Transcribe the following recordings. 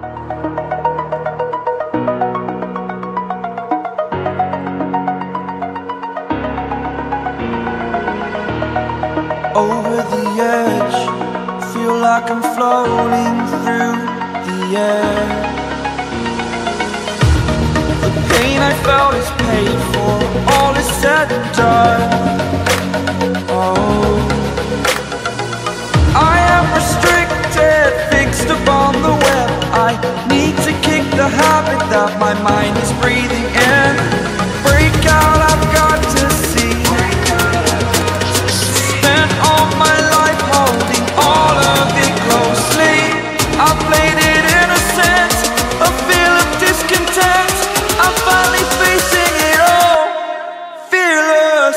Over the edge, feel like I'm floating through the air. The pain I felt is paid for, all is said and done. Oh, I am restricted, fixed upon the web. I need to kick the habit that my mind is breathing in. Break out, I've got to see. Spent all my life holding all of it closely. I played it innocent, a feel of discontent. I'm finally facing it all, fearless.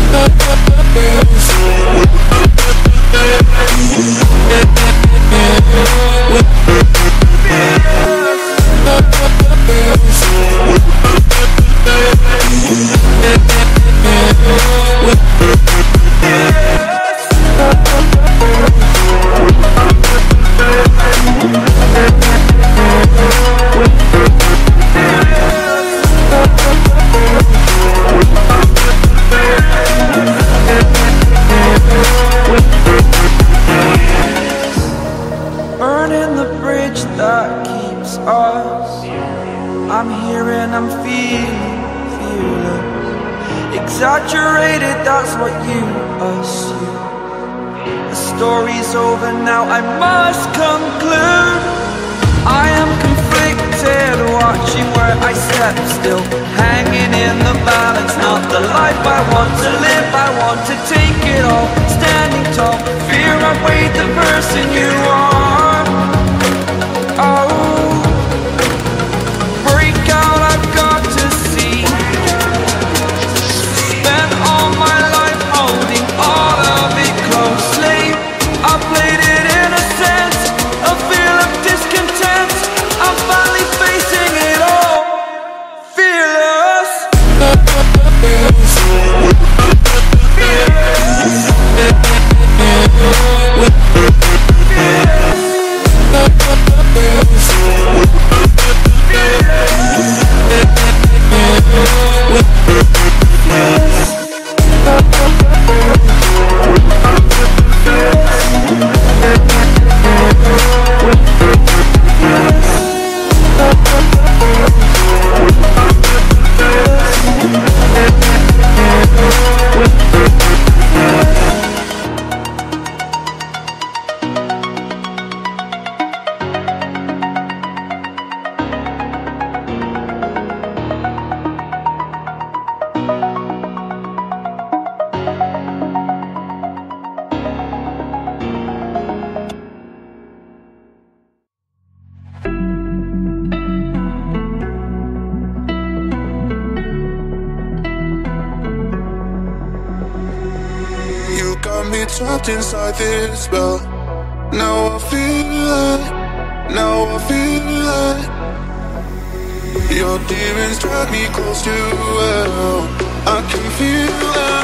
Burning the bridge that keeps us. I'm here and I'm feeling fearless. Exaggerated, that's what you assume. The story's over now, I must conclude. I am conflicted, watching where I step still, hanging in the balance. Not the life I want to live, I want to take it all. Standing tall, fear outweighed the person you are. Oh, break out, I've got to see. Spent all my life holding all of it closely. I played it innocent, a feel of discontent. I'm finally facing it all, fearless. Trapped inside this spell. Now I feel like your demons drag me close to hell. I can feel that.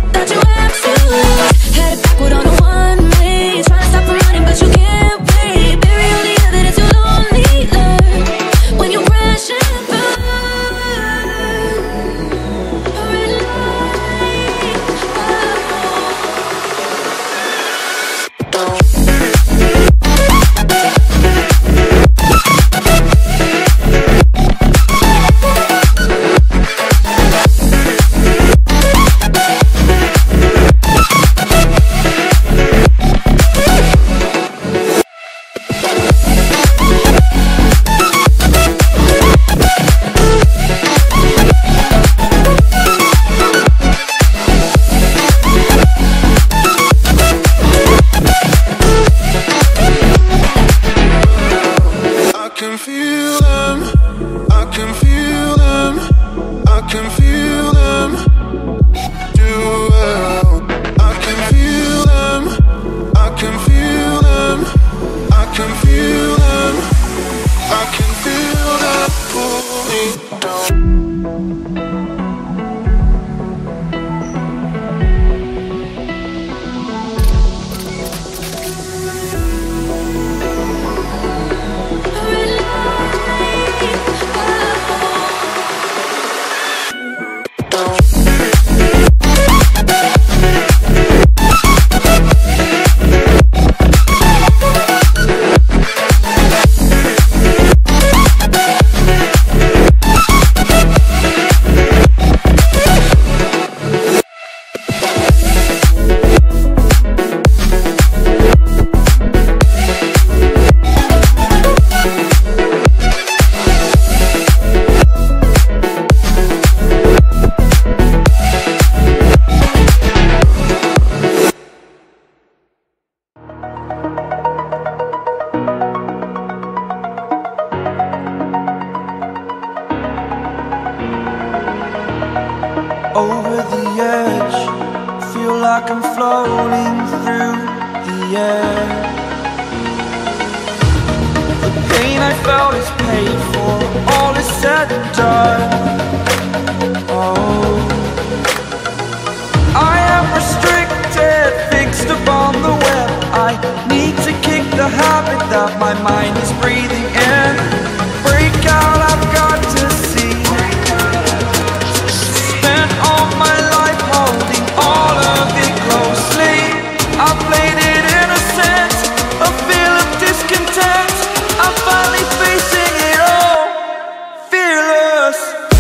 Head backward on a one-way, trying to stop from running, but you can't wait. over the edge. Feel like I'm floating through the air. The pain I felt is paid for, all is said and done. Oh, I am restricted, fixed upon the web. I need to kick the habit that my mind is breathing in. Break out, I've got to see. Spent all my life holding all of it closely. I played it innocent, a feel of discontent. I'm finally facing it all, fearless.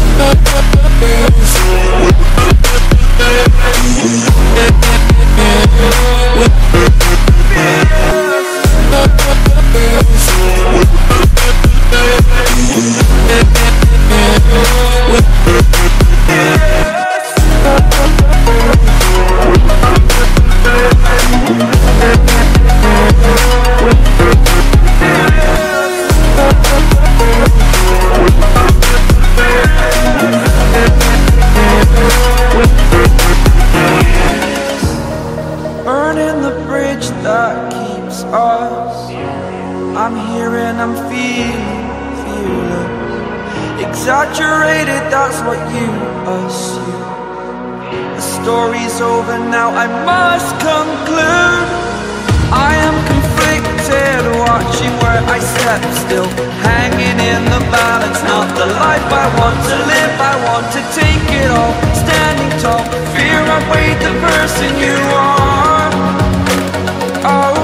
Burning the bridge that keeps us. I'm here and I'm feeling fearless. Exaggerated, that's what you assume. The story's over now, I must conclude. I am conflicted, watching where I step still, hanging in the balance. Not the life I want to live, I want to take it all. Standing tall, fear outweighed the person you are. Oh,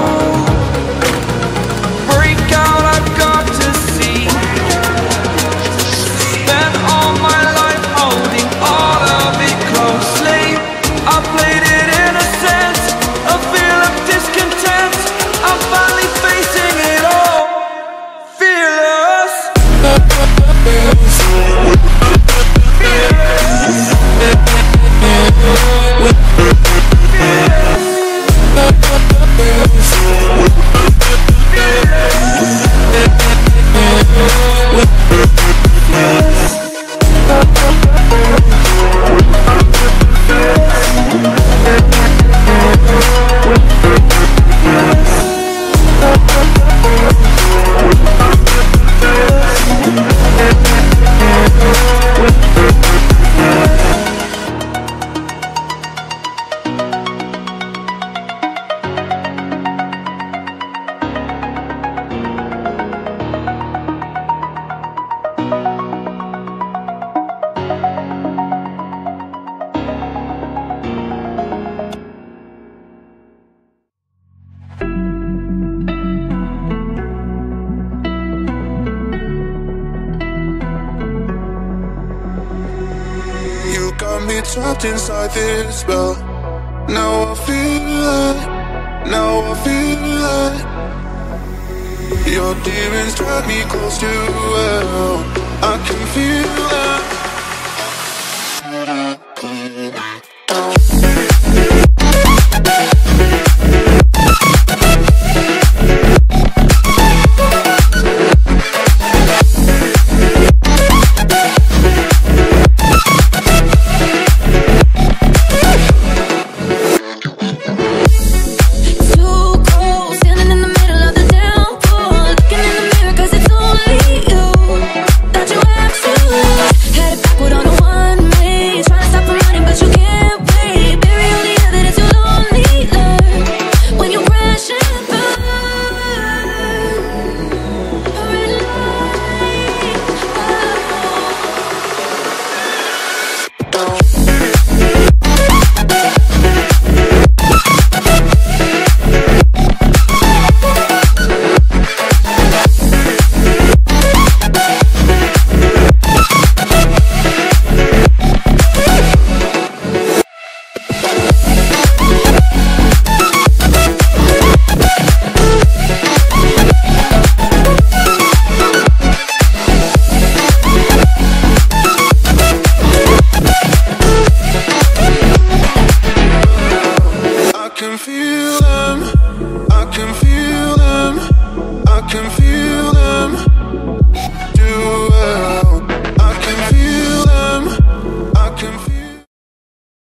break out, I've got to see. Spent all my life holding all of it closely. I played it innocent, a feel of discontent. I'm finally facing it all, fearless. Trapped inside this spell. Now I feel it. Your demons drag me close to hell. I